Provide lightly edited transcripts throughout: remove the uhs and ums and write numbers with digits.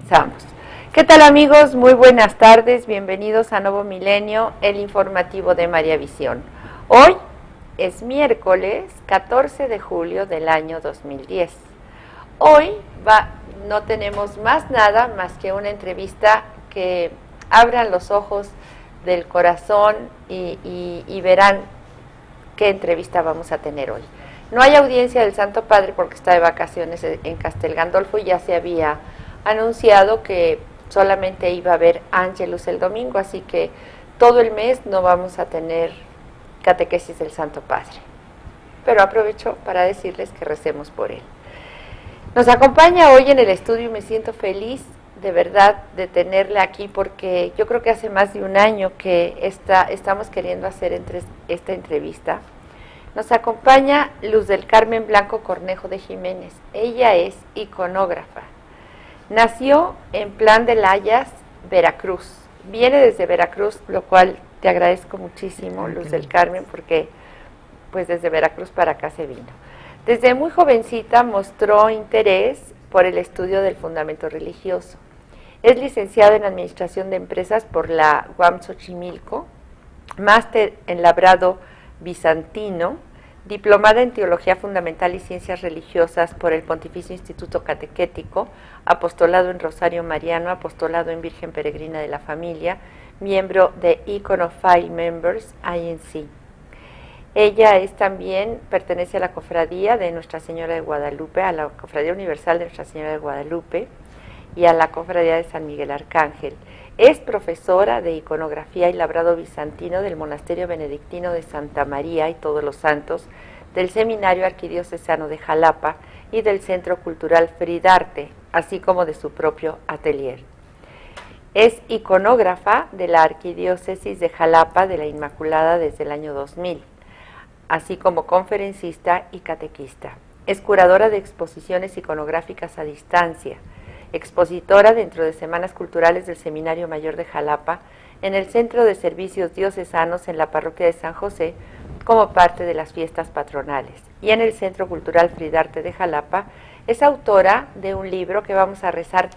Comenzamos. ¿Qué tal, amigos? Muy buenas tardes, bienvenidos a Nuevo Milenio, el informativo de María Visión. Hoy es miércoles 14 de julio del año 2010. Hoy no tenemos más nada más que una entrevista que abran los ojos del corazón y verán qué entrevista vamos a tener hoy. No hay audiencia del Santo Padre porque está de vacaciones en Castel Gandolfo y ya se había anunciado que solamente iba a haber Ángelus el domingo, así que todo el mes no vamos a tener catequesis del Santo Padre. Pero aprovecho para decirles que recemos por él. Nos acompaña hoy en el estudio y me siento feliz de verdad de tenerla aquí porque yo creo que hace más de un año que estamos queriendo hacer esta entrevista. Nos acompaña Luz del Carmen Blanco Cornejo de Jiménez. Ella es iconógrafa. Nació en Plan de Layas, Veracruz. Viene desde Veracruz, lo cual te agradezco muchísimo, Luz del Carmen, porque pues desde Veracruz para acá se vino. Desde muy jovencita mostró interés por el estudio del fundamento religioso. Es licenciada en Administración de Empresas por la UAM Xochimilco, máster en Labrado Bizantino, diplomada en Teología Fundamental y Ciencias Religiosas por el Pontificio Instituto Catequético, apostolado en Rosario Mariano, apostolado en Virgen Peregrina de la Familia, miembro de Iconophile Members, INC. Ella pertenece a la Cofradía de Nuestra Señora de Guadalupe, a la Cofradía Universal de Nuestra Señora de Guadalupe y a la Cofradía de San Miguel Arcángel. Es profesora de iconografía y labrado bizantino del Monasterio Benedictino de Santa María y Todos los Santos, del Seminario Arquidiocesano de Jalapa y del Centro Cultural Fridarte, así como de su propio atelier. Es iconógrafa de la Arquidiócesis de Jalapa de la Inmaculada desde el año 2000, así como conferencista y catequista. Es curadora de exposiciones iconográficas a distancia, expositora dentro de Semanas Culturales del Seminario Mayor de Jalapa, en el Centro de Servicios Diocesanos en la Parroquia de San José, como parte de las fiestas patronales, y en el Centro Cultural Fridarte de Jalapa. Es autora de un libro que vamos a rezar,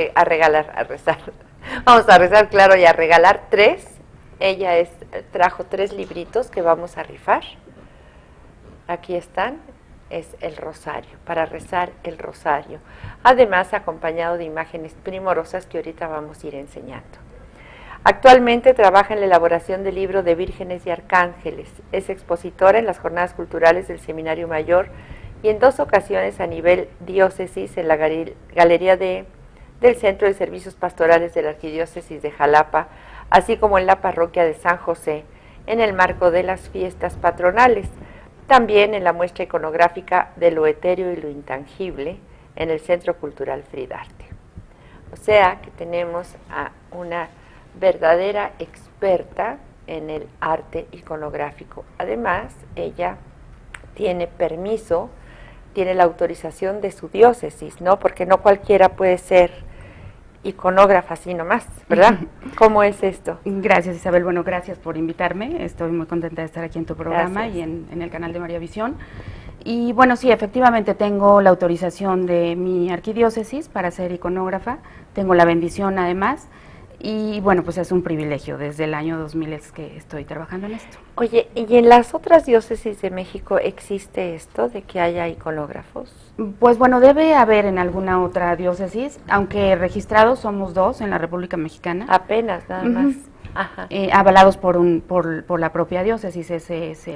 vamos a rezar, claro, y a regalar 3. Ella trajo 3 libritos que vamos a rifar. Aquí están. Es el rosario, para rezar el rosario. Además, acompañado de imágenes primorosas que ahorita vamos a ir enseñando. Actualmente trabaja en la elaboración del libro de Vírgenes y Arcángeles. Es expositora en las jornadas culturales del Seminario Mayor y en 2 ocasiones a nivel diócesis en la galería del Centro de Servicios Pastorales de la Arquidiócesis de Jalapa, así como en la parroquia de San José, en el marco de las fiestas patronales. También en la muestra iconográfica de lo etéreo y lo intangible en el Centro Cultural Fridarte. O sea que tenemos a una verdadera experta en el arte iconográfico. Además, ella tiene permiso, tiene la autorización de su diócesis, ¿no? Porque no cualquiera puede ser iconógrafa así nomás, ¿verdad? ¿Cómo es esto? Gracias, Isabel. Bueno, gracias por invitarme. Estoy muy contenta de estar aquí en tu programa Gracias. y en el canal de María Visión. Y bueno, sí, efectivamente tengo la autorización de mi arquidiócesis para ser iconógrafa. Tengo la bendición además. Y bueno, pues es un privilegio. Desde el año 2000 es que estoy trabajando en esto. Oye, ¿y en las otras diócesis de México existe esto de que haya iconógrafos? Pues bueno, debe haber en alguna otra diócesis, aunque registrados somos 2 en la República Mexicana. Apenas, nada más. Ajá. Avalados por la propia diócesis. Ese es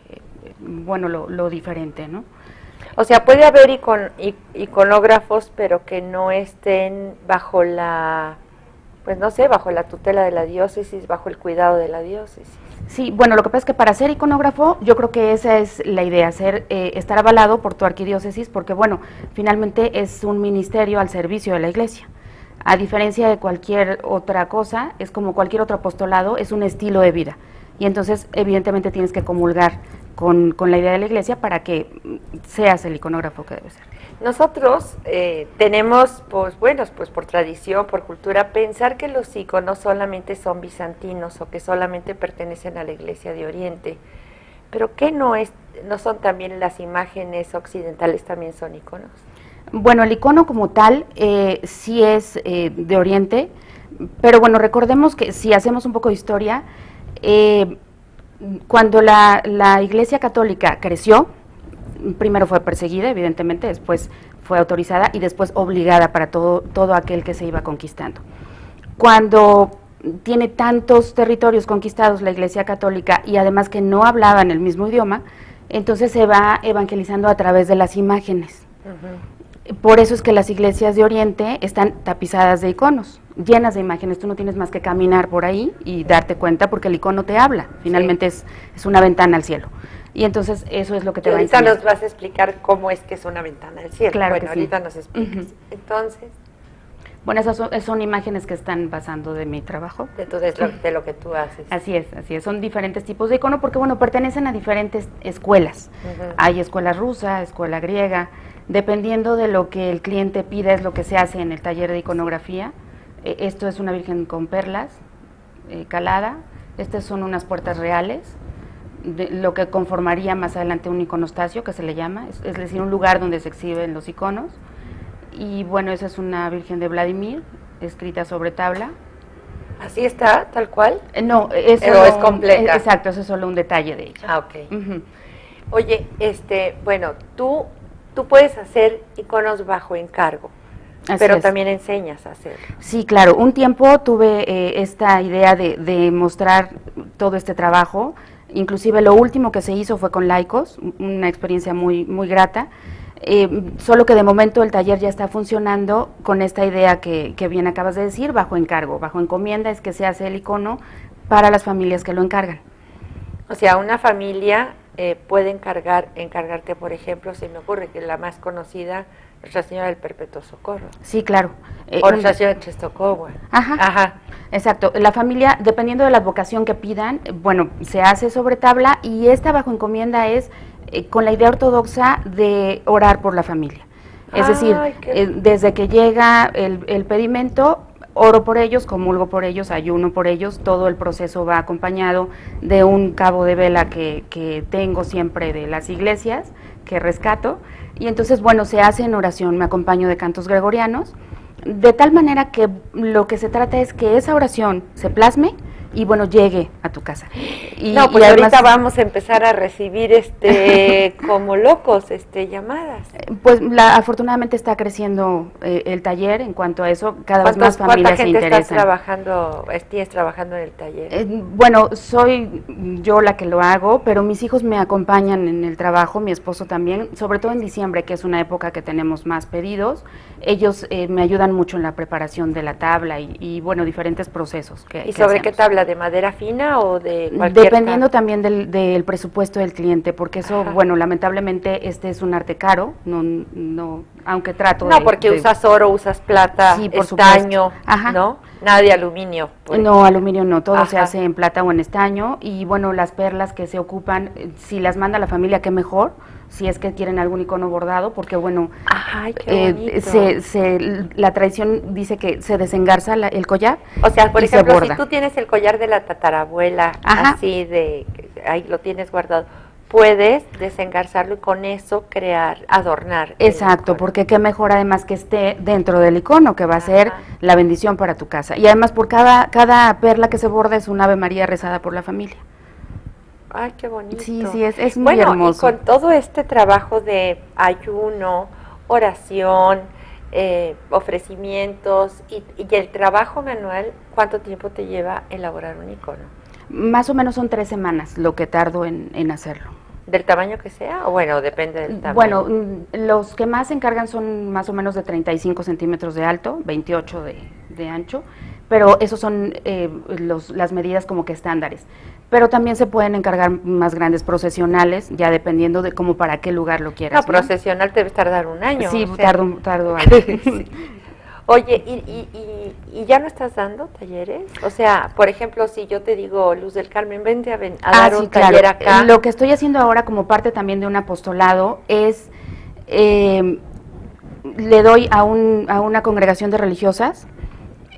lo diferente, ¿no? O sea, puede haber iconógrafos, pero que no estén bajo bajo la tutela de la diócesis, bajo el cuidado de la diócesis. Sí, bueno, lo que pasa es que para ser iconógrafo, yo creo que esa es la idea, estar avalado por tu arquidiócesis, porque bueno, finalmente es un ministerio al servicio de la Iglesia. A diferencia de cualquier otra cosa, es como cualquier otro apostolado, es un estilo de vida. Y entonces, evidentemente, tienes que comulgar con la idea de la Iglesia para que seas el iconógrafo que debe ser. Nosotros tenemos, pues por tradición, por cultura, pensar que los iconos solamente son bizantinos o que solamente pertenecen a la Iglesia de Oriente. Pero ¿qué no son también las imágenes occidentales, también son iconos? Bueno, el icono como tal sí es de Oriente, pero bueno, recordemos que si hacemos un poco de historia, cuando la Iglesia Católica creció, primero fue perseguida, evidentemente, después fue autorizada y después obligada para todo aquel que se iba conquistando. Cuando tiene tantos territorios conquistados la Iglesia Católica y además que no hablaban el mismo idioma, entonces se va evangelizando a través de las imágenes. Por eso es que las iglesias de Oriente están tapizadas de iconos, llenas de imágenes. Tú no tienes más que caminar por ahí y darte cuenta porque el icono te habla. Finalmente es una ventana al cielo. Y entonces eso es lo que te va a enseñar. Ahorita nos vas a explicar cómo es que es una ventana al cielo. Claro bueno, que sí. ahorita nos explicas. Entonces, bueno, esas son imágenes que están basando de mi trabajo. De lo que tú haces. Así es. Son diferentes tipos de icono porque, bueno, pertenecen a diferentes escuelas. Hay escuela rusa, escuela griega. Dependiendo de lo que el cliente pida es lo que se hace en el taller de iconografía. Esto es una virgen con perlas, calada. Estas son unas puertas reales, lo que conformaría más adelante un iconostasio, que se le llama, es decir, un lugar donde se exhiben los iconos. Y bueno, esa es una virgen de Vladimir, escrita sobre tabla. ¿Así está, tal cual? No, es completa. Exacto, eso es solo un detalle de ella. Ah, ok. Oye, bueno, tú puedes hacer iconos bajo encargo, pero también enseñas a hacerlo. Sí, claro. Un tiempo tuve esta idea de mostrar todo este trabajo. Inclusive lo último que se hizo fue con laicos, una experiencia muy, muy grata. Solo que de momento el taller ya está funcionando con esta idea que bien acabas de decir, bajo encargo. Bajo encomienda es que se hace el icono para las familias que lo encargan. O sea, una familia puede encargarte, por ejemplo, se me ocurre que la más conocida es Nuestra Señora del Perpetuo Socorro. Sí, claro. O Nuestra Señora de Czestochowa. Ajá. Exacto. La familia, dependiendo de la advocación que pidan, bueno, se hace sobre tabla y esta bajo encomienda es con la idea ortodoxa de orar por la familia. Es decir, desde que llega el pedimento, oro por ellos, comulgo por ellos, ayuno por ellos, todo el proceso va acompañado de un cabo de vela que tengo siempre de las iglesias, que rescato, y entonces, bueno, se hace en oración, me acompaño de cantos gregorianos, de tal manera que lo que se trata es que esa oración se plasme y bueno, llegue a tu casa. No, pues además, ahorita vamos a empezar a recibir como locos llamadas. Pues afortunadamente está creciendo el taller en cuanto a eso, cada vez más familias se interesan. ¿Tienes trabajando en el taller? Bueno, soy yo la que lo hago, pero mis hijos me acompañan en el trabajo, mi esposo también, sobre todo en diciembre, que es una época que tenemos más pedidos. Ellos me ayudan mucho en la preparación de la tabla y bueno, diferentes procesos ¿Y sobre qué tabla? ¿De madera fina o de cualquier Dependiendo también del presupuesto del cliente, porque eso, bueno, lamentablemente este es un arte caro, no aunque trato No, porque usas oro, usas plata, sí, por estaño, ¿no? Nada de aluminio. No, aluminio no, todo se hace en plata o en estaño y bueno, las perlas que se ocupan, si las manda la familia, qué mejor, si es que quieren algún icono bordado, porque bueno, ay, qué bonito. La tradición dice que se desengarza el collar. O sea, por ejemplo, si tú tienes el collar de la tatarabuela, así ahí lo tienes guardado, puedes desengarzarlo y con eso adornar. Exacto, porque qué mejor además que esté dentro del icono, que va a ser la bendición para tu casa. Y además por cada perla que se borda es un Ave María rezada por la familia. Ay, qué bonito. Sí, es muy hermoso. Y con todo este trabajo de ayuno, oración, ofrecimientos y el trabajo manual, ¿cuánto tiempo te lleva elaborar un icono? Más o menos son 3 semanas lo que tardo en hacerlo. ¿Del tamaño que sea? O bueno, depende del tamaño. Bueno, los que más se encargan son más o menos de 35 centímetros de alto, 28 de ancho, pero esos son las medidas como que estándares. Pero también se pueden encargar más grandes procesionales, ya dependiendo de cómo para qué lugar lo quieras. No, procesional te debe tardar un año. Sí, tardo años. Sí. Oye, ¿y ya no estás dando talleres? O sea, por ejemplo, si yo te digo, Luz del Carmen, vente a dar un taller acá. Lo que estoy haciendo ahora como parte también de un apostolado es, le doy a una congregación de religiosas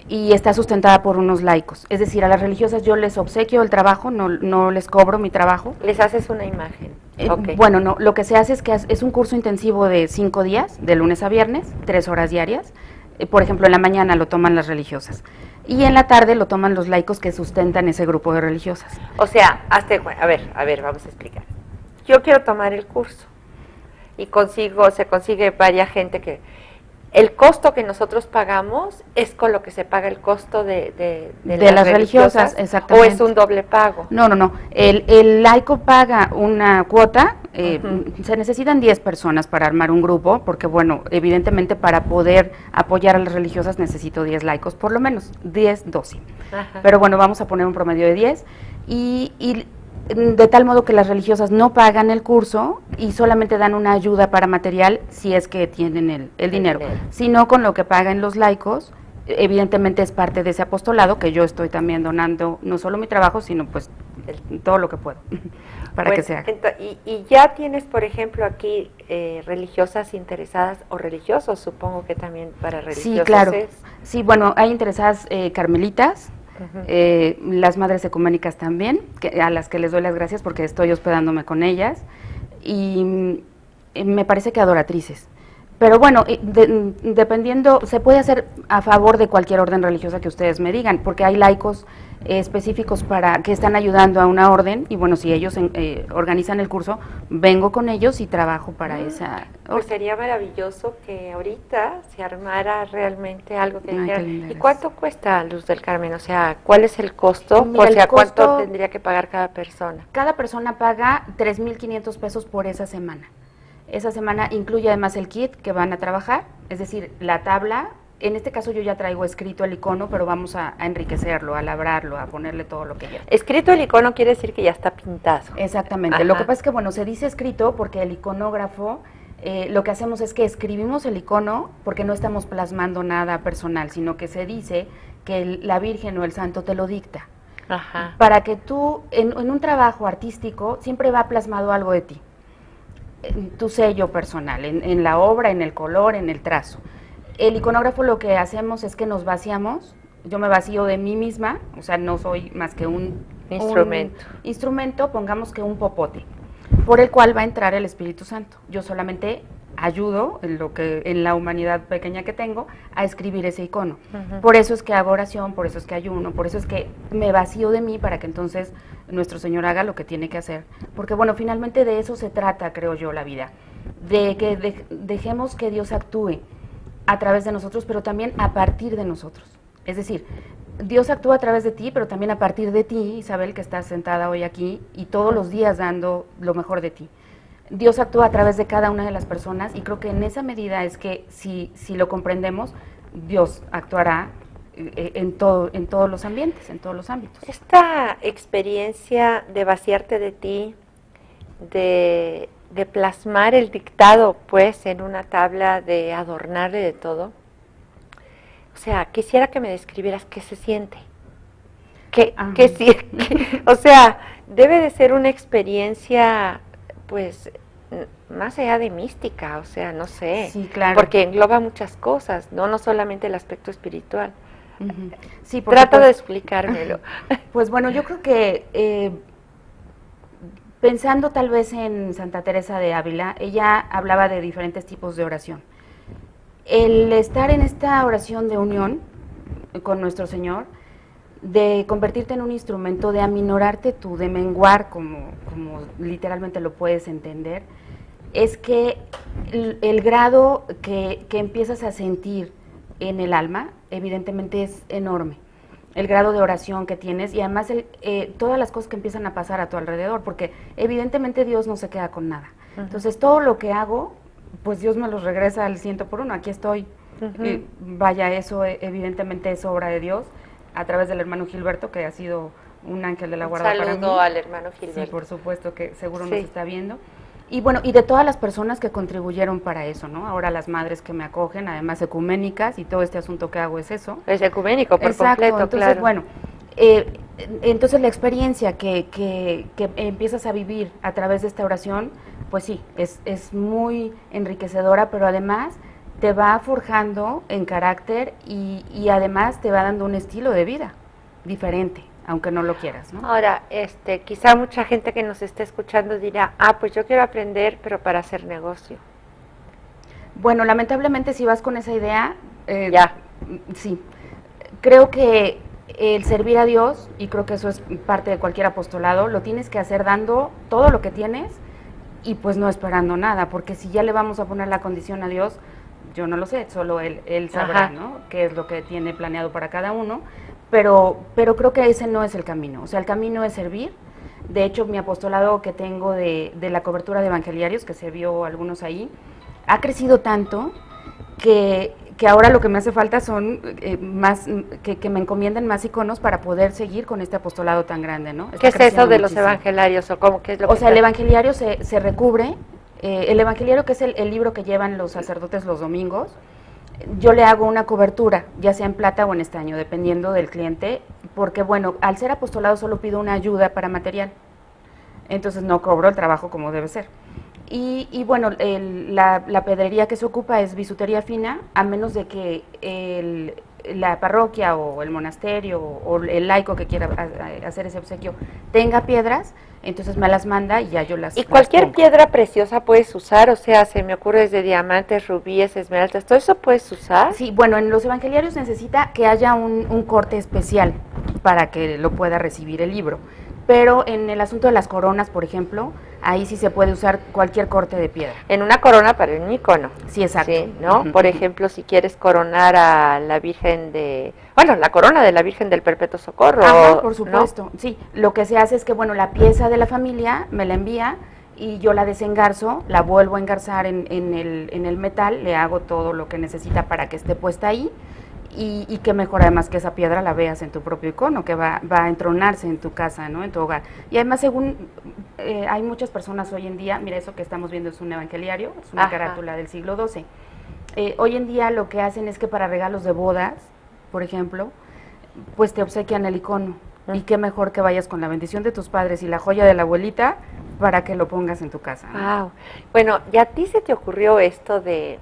y está sustentada por unos laicos. Es decir, a las religiosas yo les obsequio el trabajo, no les cobro mi trabajo. Les haces una imagen. Okay. Bueno, no, lo que se hace es que es un curso intensivo de 5 días, de lunes a viernes, 3 horas diarias. Por ejemplo, en la mañana lo toman las religiosas y en la tarde lo toman los laicos que sustentan ese grupo de religiosas. O sea, a ver, vamos a explicar. Yo quiero tomar el curso y se consigue varias gente que... El costo que nosotros pagamos es con lo que se paga el costo de las religiosas, exactamente. ¿O es un doble pago? No. El laico paga una cuota, se necesitan 10 personas para armar un grupo, porque bueno, evidentemente para poder apoyar a las religiosas necesito 10 laicos, por lo menos 10, 12. Ajá. Pero bueno, vamos a poner un promedio de 10 y de tal modo que las religiosas no pagan el curso y solamente dan una ayuda para material si es que tienen el dinero, sino con lo que pagan los laicos, evidentemente es parte de ese apostolado que yo estoy también donando, no solo mi trabajo, sino pues todo lo que puedo para que se haga. Y ya tienes, por ejemplo, aquí religiosas interesadas o religiosos, supongo que también para religiosos. Sí, claro. Sí, bueno, hay interesadas carmelitas, las madres ecuménicas también, a las que les doy las gracias porque estoy hospedándome con ellas, y me parece que adoratrices. Pero bueno, dependiendo, se puede hacer a favor de cualquier orden religiosa que ustedes me digan, porque hay laicos específicos que están ayudando a una orden, y bueno, si ellos organizan el curso, vengo con ellos y trabajo para esa orden. Pues sería maravilloso que ahorita se armara realmente algo que dijera. ¿Y cuánto cuesta Luz del Carmen? O sea, ¿cuál es el costo? Mira, o sea, ¿cuánto tendría que pagar cada persona? Cada persona paga 3,500 pesos por esa semana. Esa semana incluye además el kit que van a trabajar, es decir, la tabla. En este caso yo ya traigo escrito el icono, pero vamos a enriquecerlo, a labrarlo, a ponerle todo lo que quiera. Escrito el icono quiere decir que ya está pintado. Exactamente. Ajá. Lo que pasa es que, bueno, se dice escrito porque el iconógrafo, lo que hacemos es que escribimos el icono porque no estamos plasmando nada personal, sino que se dice que la Virgen o el Santo te lo dicta. Ajá. Para que tú, en un trabajo artístico, siempre va plasmado algo de ti. Tu sello personal, en la obra, en el color, en el trazo. El iconógrafo lo que hacemos es que nos vaciamos, yo me vacío de mí misma, o sea, no soy más que un instrumento, pongamos que un popote, por el cual va a entrar el Espíritu Santo. Yo solamente ayudo en la humanidad pequeña que tengo a escribir ese icono. Por eso es que hago oración, por eso es que ayuno, por eso es que me vacío de mí para que entonces nuestro Señor haga lo que tiene que hacer. Porque bueno, finalmente de eso se trata, creo yo, la vida, de que dejemos que Dios actúe a través de nosotros, pero también a partir de nosotros. Es decir, Dios actúa a través de ti, pero también a partir de ti, Isabel, que estás sentada hoy aquí y todos los días dando lo mejor de ti. Dios actúa a través de cada una de las personas y creo que en esa medida es que si lo comprendemos, Dios actuará en todos los ambientes, en todos los ámbitos. Esta experiencia de vaciarte de ti, de plasmar el dictado, pues, en una tabla, de adornarle de todo. O sea, quisiera que me describieras qué se siente. O sea, debe de ser una experiencia, pues, más allá de mística, o sea, no sé. Sí, claro. Porque engloba muchas cosas, no solamente el aspecto espiritual. Sí, Trata de explicármelo. Pues bueno, yo creo que pensando tal vez en Santa Teresa de Ávila, ella hablaba de diferentes tipos de oración. El estar en esta oración de unión con nuestro Señor, de convertirte en un instrumento, de aminorarte tú, de menguar, como literalmente lo puedes entender, es que el grado que empiezas a sentir en el alma, evidentemente es enorme. El grado de oración que tienes y además todas las cosas que empiezan a pasar a tu alrededor, porque evidentemente Dios no se queda con nada. Entonces todo lo que hago, pues Dios me los regresa al 100%, aquí estoy. Vaya, eso evidentemente es obra de Dios, a través del hermano Gilberto, que ha sido un ángel de la guarda para mí. Saludo al hermano Gilberto. Sí, por supuesto, que seguro nos está viendo. Y bueno, y de todas las personas que contribuyeron para eso, ¿no? Ahora las madres que me acogen, además ecuménicas, y todo este asunto que hago es eso. Es ecuménico por completo, entonces, claro. Bueno, entonces la experiencia que empiezas a vivir a través de esta oración, pues sí, es muy enriquecedora, pero además te va forjando en carácter y además te va dando un estilo de vida diferente, aunque no lo quieras, ¿no? Ahora, quizá mucha gente que nos esté escuchando dirá, pues yo quiero aprender, pero para hacer negocio. Bueno, lamentablemente si vas con esa idea, ya. Sí, creo que el servir a Dios, y creo que eso es parte de cualquier apostolado, lo tienes que hacer dando todo lo que tienes y pues no esperando nada, porque si ya le vamos a poner la condición a Dios, yo no lo sé, solo Él sabrá, Ajá. ¿no? Qué es lo que tiene planeado para cada uno, pero creo que ese no es el camino, o sea, el camino es servir. De hecho, mi apostolado que tengo de la cobertura de evangeliarios, que se vio algunos ahí, ha crecido tanto que ahora lo que me hace falta son más, que me encomienden más iconos para poder seguir con este apostolado tan grande, ¿no? ¿Qué es eso de los evangelarios o cómo, qué es lo que el evangeliario se recubre, el evangeliario, que es el libro que llevan los sacerdotes los domingos, yo le hago una cobertura, ya sea en plata o en estaño, dependiendo del cliente, porque bueno, al ser apostolado solo pido una ayuda para material, entonces no cobro el trabajo como debe ser. Y bueno, la pedrería que se ocupa es bisutería fina, a menos de que la parroquia o el monasterio o el laico que quiera hacer ese obsequio tenga piedras, entonces me las manda y ya yo las... ¿Y cualquier piedra preciosa puedes usar? O sea, se me ocurre desde diamantes, rubíes, esmeraldas, ¿todo eso puedes usar? Sí, bueno, en los evangeliarios necesita que haya un corte especial para que lo pueda recibir el libro. Pero en el asunto de las coronas, por ejemplo, ahí sí se puede usar cualquier corte de piedra. En una corona para un icono. Sí, exacto. Sí, ¿no? Por ejemplo, si quieres coronar a la Virgen la corona de la Virgen del Perpetuo Socorro. Ajá, por supuesto, ¿no? Sí, lo que se hace es que, bueno, la pieza de la familia me la envía y yo la desengarzo, la vuelvo a engarzar en el metal, le hago todo lo que necesita para que esté puesta ahí. Y qué mejor además que esa piedra la veas en tu propio icono, que va a entronarse en tu casa, ¿no? En tu hogar. Y además, según hay muchas personas hoy en día, mira, eso que estamos viendo es un evangeliario, es una carátula del siglo XII. Hoy en día lo que hacen es que para regalos de bodas, por ejemplo, pues te obsequian el icono. Y qué mejor que vayas con la bendición de tus padres y la joya de la abuelita para que lo pongas en tu casa, ¿no? Wow. Bueno, ¿y a ti se te ocurrió esto de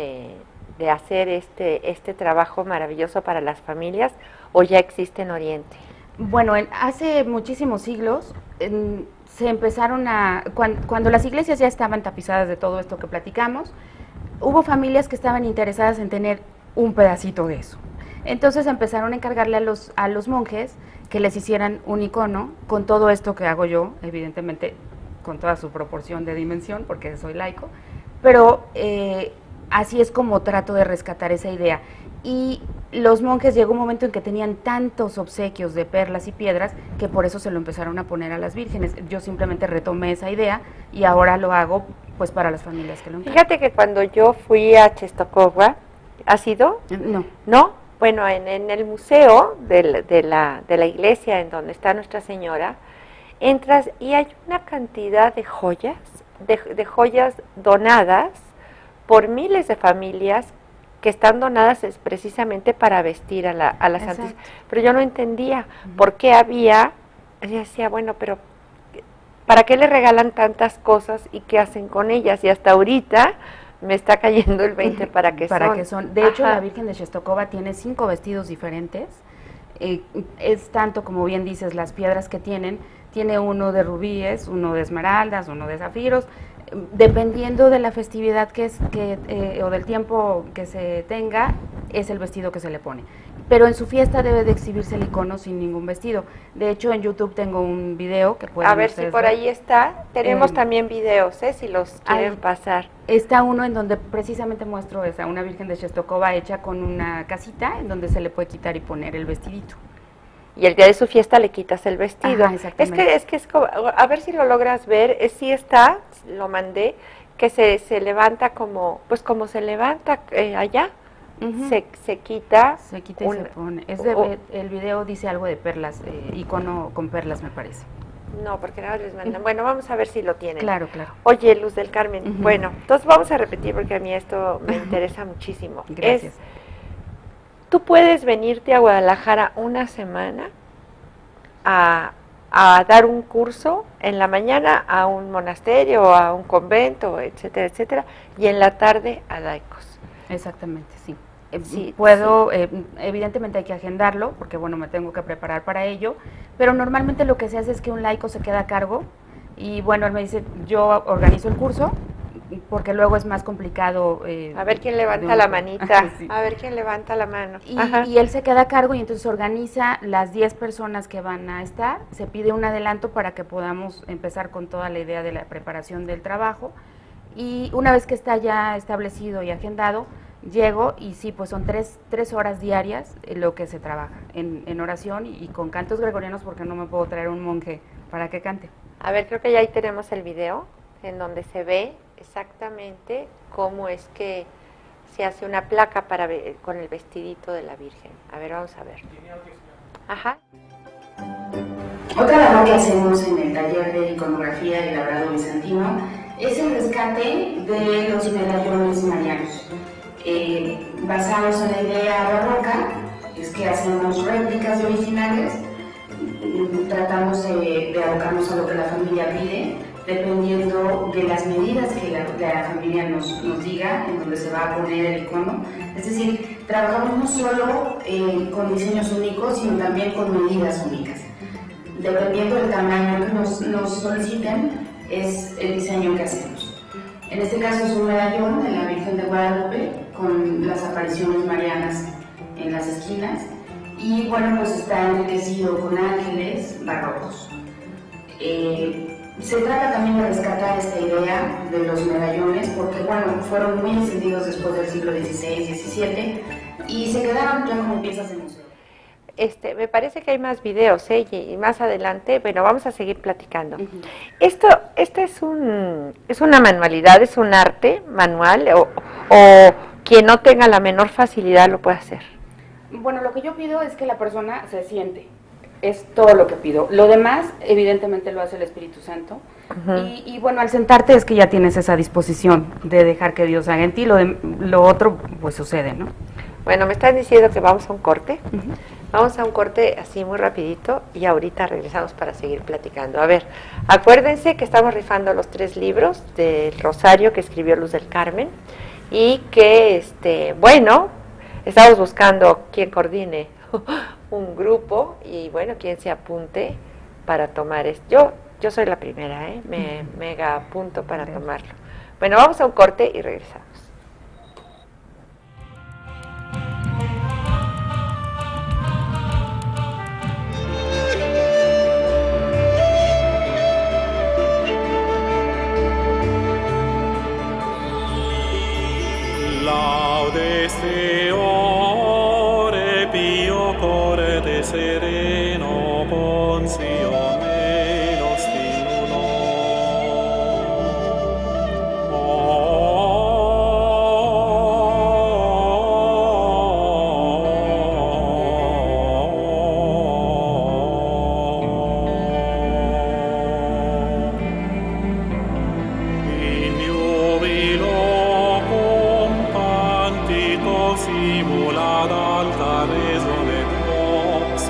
hacer este trabajo maravilloso para las familias o ya existe en Oriente? Bueno, hace muchísimos siglos se empezaron cuando las iglesias ya estaban tapizadas de todo esto que platicamos, hubo familias que estaban interesadas en tener un pedacito de eso. Entonces empezaron a encargarle a los monjes que les hicieran un icono con todo esto que hago yo, evidentemente con toda su proporción de dimensión, porque soy laico, pero así es como trato de rescatar esa idea. Y los monjes llegó un momento en que tenían tantos obsequios de perlas y piedras que por eso se lo empezaron a poner a las vírgenes. Yo simplemente retomé esa idea y ahora lo hago pues para las familias que lo encargan. Fíjate que cuando yo fui a Czestochowa, ¿has ido? No. ¿No? Bueno, en el museo de la iglesia en donde está Nuestra Señora, entras y hay una cantidad de joyas, de joyas donadas por miles de familias que están donadas es precisamente para vestir a la Santísima. Pero yo no entendía por qué había, yo decía, bueno, pero ¿para qué le regalan tantas cosas y qué hacen con ellas? Y hasta ahorita me está cayendo el 20 para qué son. De hecho, la Virgen de Czestochowa tiene 5 vestidos diferentes. Es tanto, como bien dices, las piedras que tiene uno de rubíes, uno de esmeraldas, uno de zafiros, dependiendo de la festividad o del tiempo que se tenga, es el vestido que se le pone. Pero en su fiesta debe de exhibirse el icono sin ningún vestido. De hecho, en YouTube tengo un video que pueden a ver si por ahí está. Tenemos también videos, si los quieren pasar. Está uno en donde precisamente muestro una Virgen de Czestochowa hecha con una casita en donde se le puede quitar y poner el vestidito. Y el día de su fiesta le quitas el vestido. Ajá, exactamente. Es que es como, a ver si lo logras ver, sí está, lo mandé, que se levanta como se levanta allá, se quita. Se quita y se pone. El video dice algo de perlas, icono con perlas me parece. No, porque nada les mandan. Bueno, vamos a ver si lo tienen. Claro, claro. Oye, Luz del Carmen, bueno, entonces vamos a repetir porque a mí esto me interesa muchísimo. Gracias. Tú puedes venirte a Guadalajara una semana a dar un curso en la mañana a un monasterio, a un convento, etcétera, etcétera, y en la tarde a laicos. Exactamente, sí. Sí, Puedo, evidentemente hay que agendarlo, porque bueno, me tengo que preparar para ello, pero normalmente lo que se hace es que un laico se queda a cargo y bueno, él me dice, yo organizo el curso, porque luego es más complicado. A ver quién levanta la manita, sí. A ver quién levanta la mano. Y él se queda a cargo y entonces organiza las 10 personas que van a estar, se pide un adelanto para que podamos empezar con toda la idea de la preparación del trabajo y una vez que está ya establecido y agendado, llego y sí, pues son tres horas diarias lo que se trabaja en oración y con cantos gregorianos porque no me puedo traer un monje para que cante. A ver, creo que ya ahí tenemos el video en donde se ve exactamente cómo es que se hace una placa con el vestidito de la Virgen. A ver, vamos a ver. Ajá. Otra labor que hacemos en el taller de iconografía y labrado bizantino es el rescate de los medallones marianos. Basados en la idea barroca, es que hacemos réplicas de originales, tratamos de abocarnos a lo que la familia pide, dependiendo de las medidas que la familia nos diga, en donde se va a poner el icono. Es decir, trabajamos no solo con diseños únicos, sino también con medidas únicas. Dependiendo del tamaño que nos soliciten, es el diseño que hacemos. En este caso es un medallón de la Virgen de Guadalupe con las apariciones marianas en las esquinas y bueno, pues está enriquecido con ángeles barrocos. Se trata también de rescatar esta idea de los medallones porque bueno, fueron muy encendidos después del siglo XVI, XVII y se quedaron ya como piezas de museo. Me parece que hay más videos, y más adelante, bueno, vamos a seguir platicando. Esto es una manualidad, es un arte manual, o quien no tenga la menor facilidad lo puede hacer. Bueno, lo que yo pido es que la persona se siente, es todo lo que pido. Lo demás, evidentemente, lo hace el Espíritu Santo. Y bueno, al sentarte es que ya tienes esa disposición de dejar que Dios haga en ti, lo otro pues sucede, ¿no? Bueno, me están diciendo que vamos a un corte. Vamos a un corte así muy rapidito y ahorita regresamos para seguir platicando. A ver, acuérdense que estamos rifando los 3 libros del Rosario que escribió Luz del Carmen y que, bueno, estamos buscando quien coordine un grupo y bueno, quien se apunte para tomar esto. Yo soy la primera, me mega apunto para tomarlo. Bueno, vamos a un corte y regresamos. Laudeste ore pio core de sereno consio melo stimulo. In jubilo simula d'alta resone vox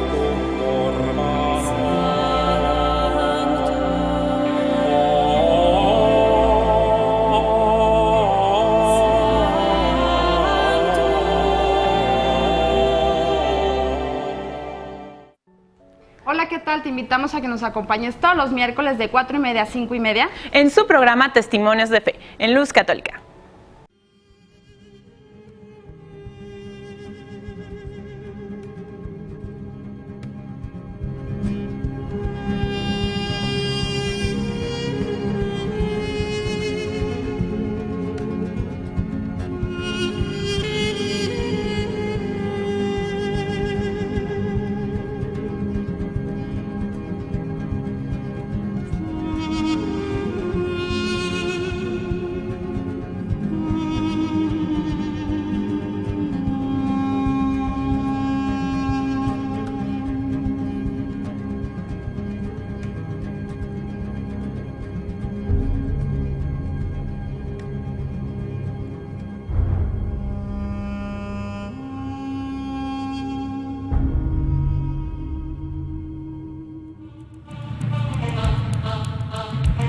Hola, ¿qué tal? Te invitamos a que nos acompañes todos los miércoles de 4:30 a 5:30 en su programa Testimonios de Fe, en Luz Católica.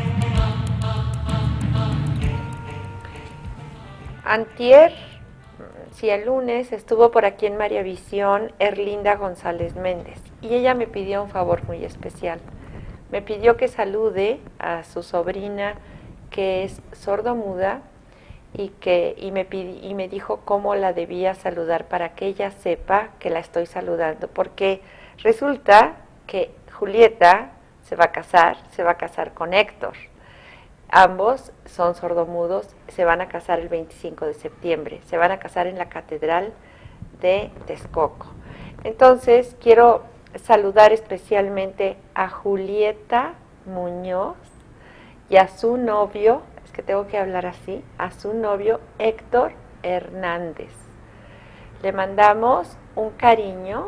Antier si el lunes estuvo por aquí en María Visión Erlinda González Méndez y ella me pidió un favor muy especial. Me pidió que salude a su sobrina que es sordomuda y me dijo cómo la debía saludar para que ella sepa que la estoy saludando, porque resulta que Julieta se va a casar con Héctor. Ambos son sordomudos, se van a casar el 25 de septiembre, se van a casar en la Catedral de Texcoco. Entonces, quiero saludar especialmente a Julieta Muñoz y a su novio, es que tengo que hablar así, a su novio Héctor Hernández. Le mandamos un cariño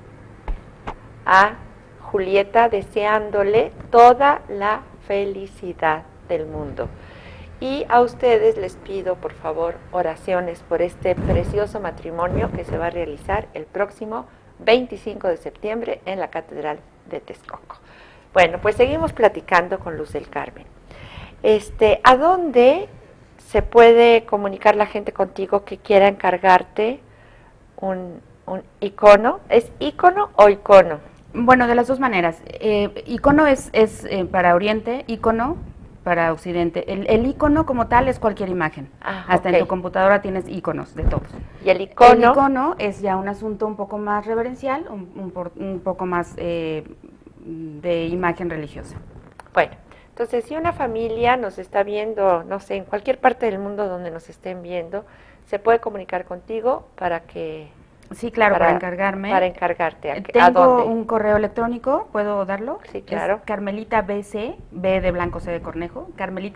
a Julieta deseándole toda la felicidad del mundo. Y a ustedes les pido, por favor, oraciones por este precioso matrimonio que se va a realizar el próximo 25 de septiembre en la Catedral de Texcoco. Bueno, pues seguimos platicando con Luz del Carmen. ¿A dónde se puede comunicar la gente contigo que quiera encargarte un icono? ¿Es icono o icono? Bueno, de las dos maneras. Icono es para Oriente, icono para Occidente. El icono como tal es cualquier imagen. Hasta en tu computadora tienes iconos de todos. ¿Y el icono? El icono es ya un asunto un poco más reverencial, un poco más de imagen religiosa. Bueno, entonces si una familia nos está viendo, no sé, en cualquier parte del mundo donde nos estén viendo, se puede comunicar contigo para que... Sí, claro, para encargarme. Para encargarte. Tengo ¿A dónde? un correo electrónico, ¿puedo darlo? Sí, claro. Es carmelitabc, B de blanco, C de cornejo,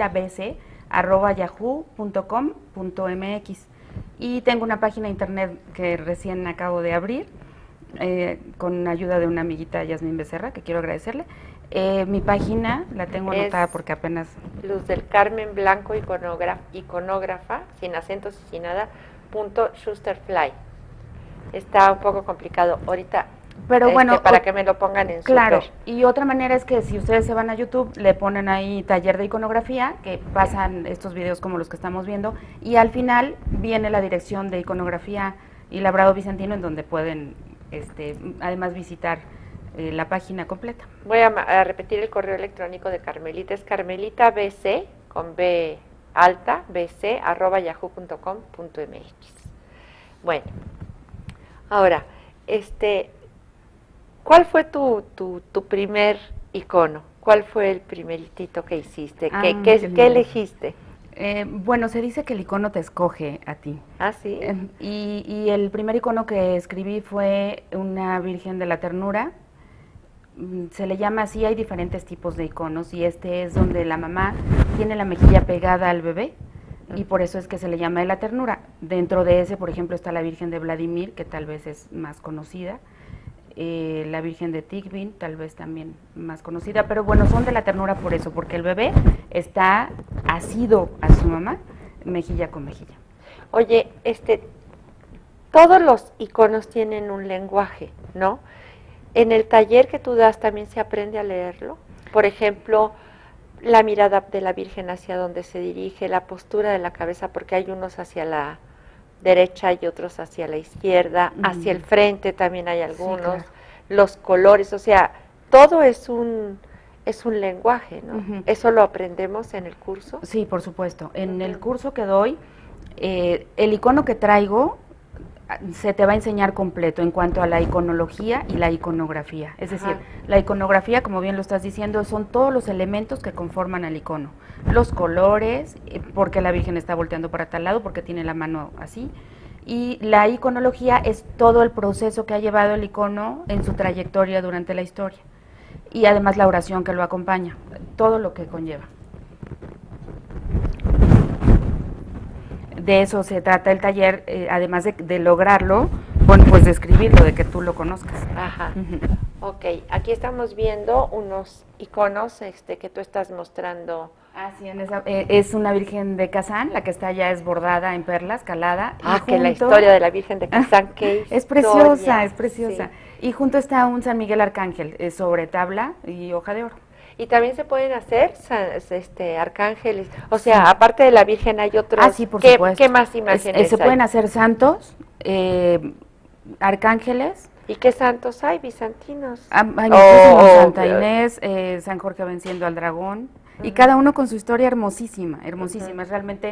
carmelitabc@yahoo.com.mx. Y tengo una página de internet que recién acabo de abrir, con ayuda de una amiguita, Yasmín Becerra, que quiero agradecerle. Mi página la tengo anotada porque apenas... Luz del Carmen Blanco, iconógrafa, sin acentos y sin nada, .schusterfly. Está un poco complicado ahorita, pero bueno, para que me lo pongan en claro, super. Y otra manera es que si ustedes se van a YouTube, le ponen ahí taller de iconografía, que pasan estos videos como los que estamos viendo, y al final viene la dirección de iconografía y labrado bizantino, en donde pueden además visitar la página completa. Voy a repetir el correo electrónico de Carmelita, es carmelitabc, con B alta, bc, @yahoo.com.mx. Bueno, ahora, ¿cuál fue tu primer icono? ¿Cuál fue el primeritito que hiciste? ¿Qué elegiste? Bueno, se dice que el icono te escoge a ti. Ah, sí. Y el primer icono que escribí fue una Virgen de la Ternura. Se le llama así, hay diferentes tipos de iconos, y este es donde la mamá tiene la mejilla pegada al bebé, y por eso es que se le llama de la ternura. Dentro de ese, por ejemplo, está la Virgen de Vladimir, que tal vez es más conocida, la Virgen de Tikhvin, tal vez también más conocida, pero bueno, son de la ternura por eso, porque el bebé está asido a su mamá, mejilla con mejilla. Oye, todos los iconos tienen un lenguaje, ¿no? En el taller que tú das también se aprende a leerlo. Por ejemplo, la mirada de la Virgen hacia donde se dirige, la postura de la cabeza, porque hay unos hacia la derecha y otros hacia la izquierda, hacia el frente también hay algunos, sí, claro. Los colores, o sea, todo es un lenguaje, ¿no? ¿Eso lo aprendemos en el curso? Sí, por supuesto. En el curso que doy, el icono que traigo se te va a enseñar completo en cuanto a la iconología y la iconografía. Es decir, la iconografía, como bien lo estás diciendo, son todos los elementos que conforman al icono. Los colores, porque la Virgen está volteando para tal lado, porque tiene la mano así. Y la iconología es todo el proceso que ha llevado el icono en su trayectoria durante la historia. Y además la oración que lo acompaña, todo lo que conlleva. De eso se trata el taller, además de lograrlo, bueno, pues de escribirlo, de que tú lo conozcas. Ajá. Ok, aquí estamos viendo unos iconos que tú estás mostrando. Así es una Virgen de Kazán, la que está ya es bordada en perlas, calada. Ah, que la historia de la Virgen de Kazán, qué es preciosa, es preciosa. Sí. Y junto está un San Miguel Arcángel sobre tabla y hoja de oro. Y también se pueden hacer arcángeles. O sea, aparte de la Virgen hay otros. Ah, sí, por supuesto. ¿Qué más imágenes se hay? pueden hacer santos, arcángeles. ¿Y qué santos hay? Bizantinos. Hay muchísimos, Santa Inés, San Jorge venciendo al dragón, y cada uno con su historia hermosísima, hermosísima. Es realmente,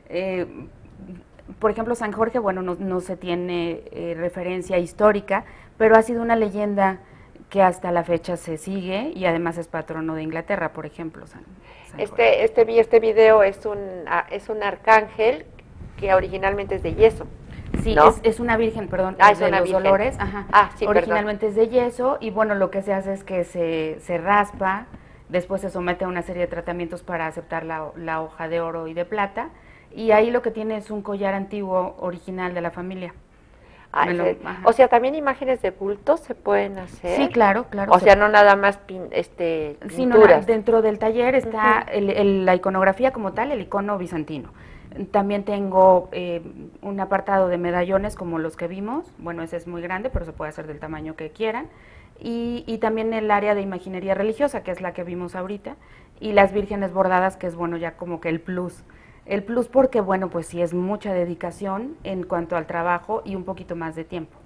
por ejemplo, San Jorge, bueno, no se tiene referencia histórica, pero ha sido una leyenda que hasta la fecha se sigue, y además es patrono de Inglaterra, por ejemplo. San Jorge. Este video es un arcángel que originalmente es de yeso. Sí, ¿no? es una virgen, perdón, es de una los virgen. dolores. Ajá. Sí, originalmente es de yeso, y bueno, lo que se hace es que se raspa, después se somete a una serie de tratamientos para aceptar la hoja de oro y de plata, y ahí lo que tiene es un collar antiguo original de la familia. O sea, también imágenes de bultos se pueden hacer. Sí, claro. O sea, no nada más pinturas. Sí, no, dentro del taller está la iconografía como tal, el icono bizantino. También tengo un apartado de medallones como los que vimos. Bueno, ese es muy grande, pero se puede hacer del tamaño que quieran. Y también el área de imaginería religiosa, que es la que vimos ahorita, y las vírgenes bordadas, que es, bueno, ya como que el plus. El plus porque, bueno, pues sí es mucha dedicación en cuanto al trabajo y un poquito más de tiempo.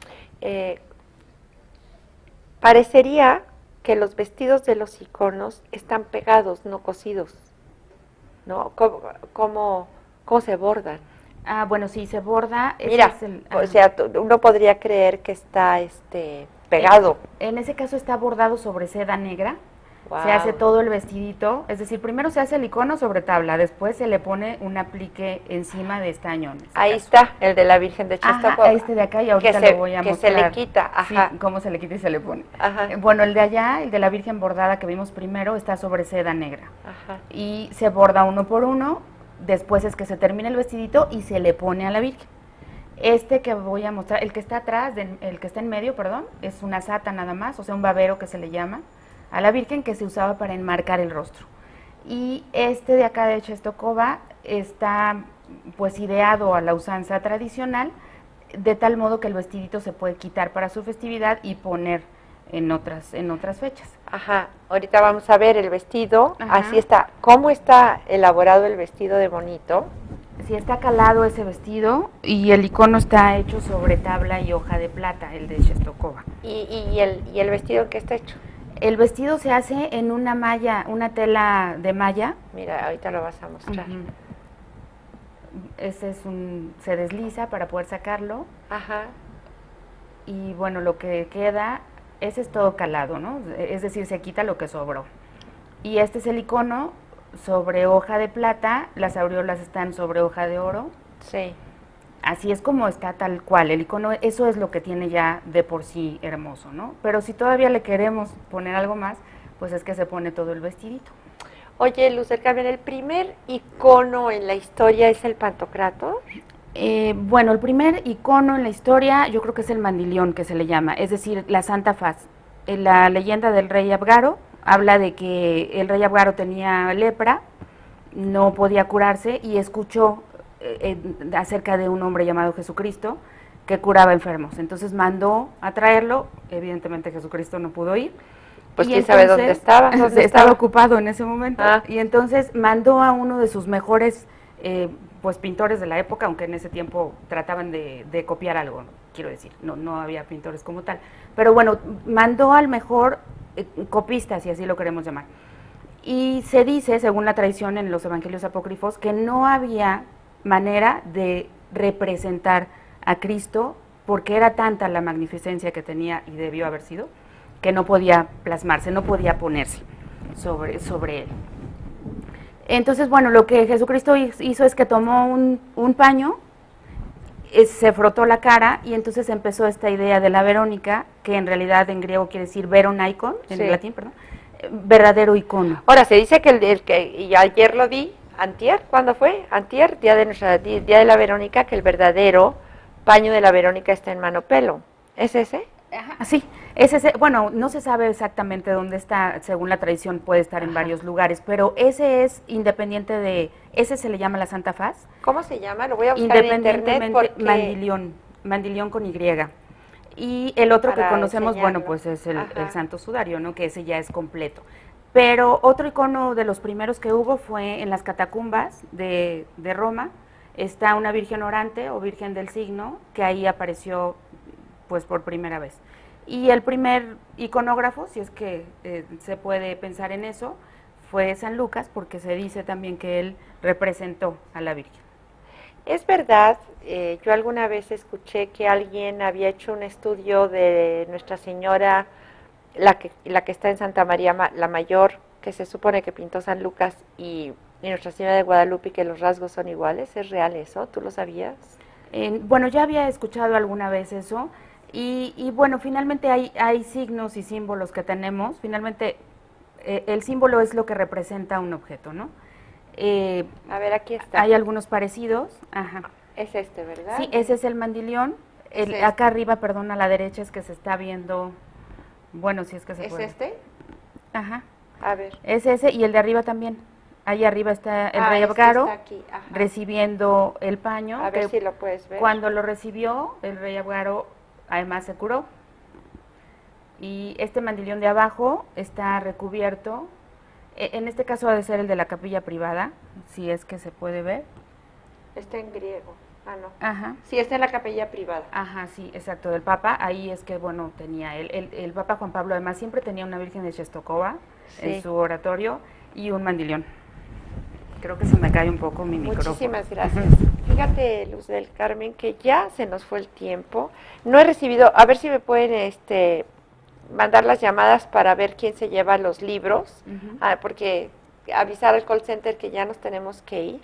Parecería que los vestidos de los iconos están pegados, no cosidos, ¿no? ¿Cómo se bordan? Ah, bueno, sí, se borda. Mira, o sea, uno podría creer que está pegado. En ese caso está bordado sobre seda negra. Wow. Se hace todo el vestidito, es decir, primero se hace el icono sobre tabla, después se le pone un aplique encima de estaño. Ahí está, el de la Virgen de Czestochowa. Este de acá, y ahorita lo voy a mostrar. Que se le quita, ajá. Sí, cómo se le quita y se le pone. Ajá. Bueno, el de allá, el de la Virgen bordada que vimos primero, está sobre seda negra. Ajá. Y se borda uno por uno, después es que se termina el vestidito y se le pone a la Virgen. Este que voy a mostrar, el que está atrás, el que está en medio, perdón, es una sata nada más, o sea, un babero que se le llama a la Virgen, que se usaba para enmarcar el rostro. Y este de acá de Czestochowa está pues ideado a la usanza tradicional, de tal modo que el vestidito se puede quitar para su festividad y poner en otras fechas. Ajá, ahorita vamos a ver el vestido. Ajá. Así está. ¿Cómo está elaborado el vestido de bonito? Sí, está calado ese vestido, y el icono está hecho sobre tabla y hoja de plata, el de Czestochowa. ¿Y el vestido en qué está hecho? El vestido se hace en una malla, una tela de malla. Mira, ahorita lo vas a mostrar. Ese se desliza para poder sacarlo. Ajá. Y bueno, lo que queda, ese es todo calado, ¿no? Es decir, se quita lo que sobró. Y este es el icono sobre hoja de plata, las aureolas están sobre hoja de oro. Sí. Así es como está tal cual, el icono, eso es lo que tiene ya de por sí hermoso, ¿no? Pero si todavía le queremos poner algo más, pues es que se pone todo el vestidito. Oye, Luz del Carmen, ¿el primer icono en la historia es el Pantocrator? Bueno, el primer icono en la historia yo creo que es el mandilión, que se le llama, es decir, la Santa Faz. La leyenda del rey Abgaro habla de que el rey Abgaro tenía lepra, no podía curarse, y escuchó acerca de un hombre llamado Jesucristo que curaba enfermos. Entonces mandó a traerlo, evidentemente Jesucristo no pudo ir. Pues quién sabe dónde estaba. Estaba ocupado en ese momento. Ah. Y entonces mandó a uno de sus mejores pues pintores de la época, aunque en ese tiempo trataban de copiar algo, quiero decir, no había pintores como tal. Pero bueno, mandó al mejor copista, si así lo queremos llamar. Y se dice, según la tradición en los evangelios apócrifos, que no había manera de representar a Cristo, porque era tanta la magnificencia que tenía, y debió haber sido, que no podía plasmarse, no podía ponerse sobre él. Entonces, bueno, lo que Jesucristo hizo es que tomó un paño, se frotó la cara, y entonces empezó esta idea de la Verónica, que en realidad en griego quiere decir Veronaikon, en latín, perdón, verdadero icono. Ahora, se dice que y ayer lo di, antier, ¿cuándo fue? Antier, día de la Verónica, que el verdadero paño de la Verónica está en Manopelo. ¿Es ese? Ajá, sí, es ese. Bueno, no se sabe exactamente dónde está, según la tradición puede estar en varios lugares, pero ese es independiente ese se le llama la Santa Faz. ¿Cómo se llama? Lo voy a buscar en internet porque... Mandilión con Y. Y el otro que conocemos, enseñarlo. bueno, pues es el Santo Sudario, ¿no? Que ese ya es completo. Pero otro icono de los primeros que hubo fue en las catacumbas de Roma. Está una Virgen Orante o Virgen del Signo, que ahí apareció pues por primera vez. Y el primer iconógrafo, si es que se puede pensar en eso, fue San Lucas, porque se dice también que él representó a la Virgen. Es verdad, yo alguna vez escuché que alguien había hecho un estudio de Nuestra Señora, la que está en Santa María la Mayor, que se supone que pintó San Lucas, y Nuestra Señora de Guadalupe, y que los rasgos son iguales. ¿Es real eso? ¿Tú lo sabías? Bueno, ya había escuchado alguna vez eso, y bueno, finalmente hay signos y símbolos que tenemos. Finalmente, el símbolo es lo que representa un objeto, ¿no? A ver, aquí está. Hay algunos parecidos. Ajá. Es este, ¿verdad? Sí, ese es el mandilión. Acá arriba, perdón, a la derecha es que se está viendo, bueno, si es que se puede. ¿Es este? Ajá. A ver. Es ese, y el de arriba también. Ahí arriba está el rey Abgaro recibiendo el paño. A ver si lo puedes ver. Cuando lo recibió, el rey Abgaro además se curó. Y este mandilión de abajo está recubierto. En este caso ha de ser el de la capilla privada, si es que se puede ver. Está en griego. Ah, no. Ajá. Sí, está en la capilla privada. Ajá, sí, exacto, del Papa. Ahí es que, bueno, tenía el Papa Juan Pablo, además siempre tenía una Virgen de Czestochowa en su oratorio y un mandilión. Creo que se me cae un poco mi micrófono. Muchísimas gracias. Fíjate, Luz del Carmen, que ya se nos fue el tiempo. No he recibido, a ver si me pueden mandar las llamadas para ver quién se lleva los libros, porque avisar al call center que ya nos tenemos que ir.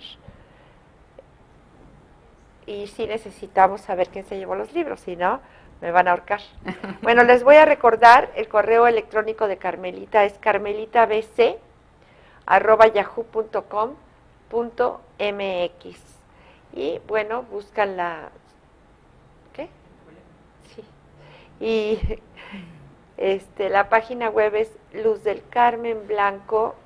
Y sí necesitamos saber quién se llevó los libros, si no, me van a ahorcar. Bueno, les voy a recordar, el correo electrónico de Carmelita es carmelitabc@yahoo.com.mx. Y bueno, buscan la... ¿Qué? Sí. Y la página web es Luz del Carmen Blanco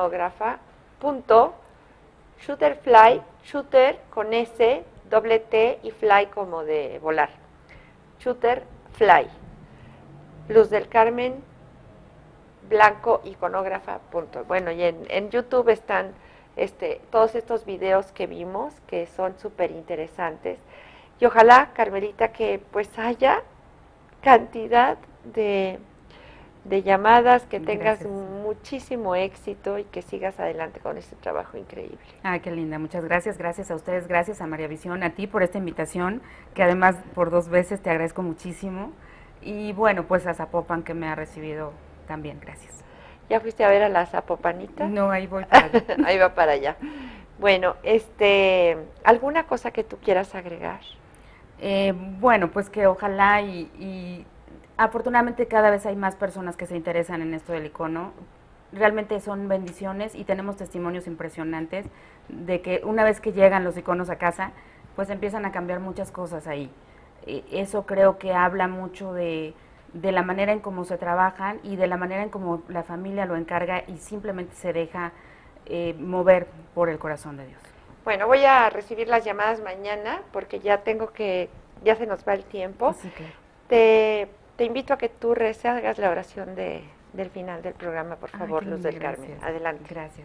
iconógrafa.shooterfly, shooter con S, doble T y fly como de volar. Shooterfly. Luz del Carmen Blanco iconógrafa. Bueno, y en YouTube están todos estos videos que vimos, que son súper interesantes. Y ojalá, Carmelita, que pues haya cantidad de llamadas, que tengas muchísimo éxito y que sigas adelante con este trabajo increíble. Ay, qué linda, muchas gracias. Gracias a ustedes, gracias a María Visión, a ti por esta invitación, que además por 2 veces te agradezco muchísimo. Y bueno, pues a Zapopan, que me ha recibido también, gracias. ¿Ya fuiste a ver a la Zapopanita? No, ahí voy para allá. Ahí va para allá. Bueno, ¿alguna cosa que tú quieras agregar? Bueno, pues que ojalá y afortunadamente cada vez hay más personas que se interesan en esto del icono. Realmente son bendiciones y tenemos testimonios impresionantes de que una vez que llegan los iconos a casa, pues empiezan a cambiar muchas cosas ahí. Eso creo que habla mucho de la manera en cómo se trabajan y de la manera en cómo la familia lo encarga y simplemente se deja mover por el corazón de Dios. Bueno, voy a recibir las llamadas mañana porque ya ya se nos va el tiempo. Sí, claro. Te invito a que tú hagas la oración del final del programa, por favor, Luz del Carmen. Adelante. Gracias.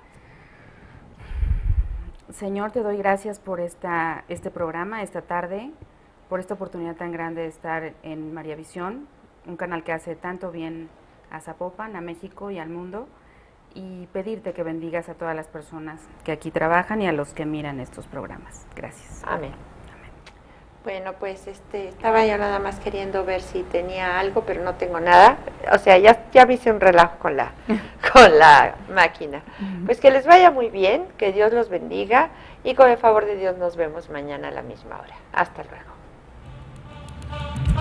Señor, te doy gracias por este programa, esta tarde, por esta oportunidad tan grande de estar en María Visión, un canal que hace tanto bien a Zapopan, a México y al mundo, y pedirte que bendigas a todas las personas que aquí trabajan y a los que miran estos programas. Gracias. Amén. Bueno, pues estaba yo nada más queriendo ver si tenía algo, pero no tengo nada. O sea, ya me hice un relajo con la máquina. Pues que les vaya muy bien, que Dios los bendiga y con el favor de Dios nos vemos mañana a la misma hora. Hasta luego.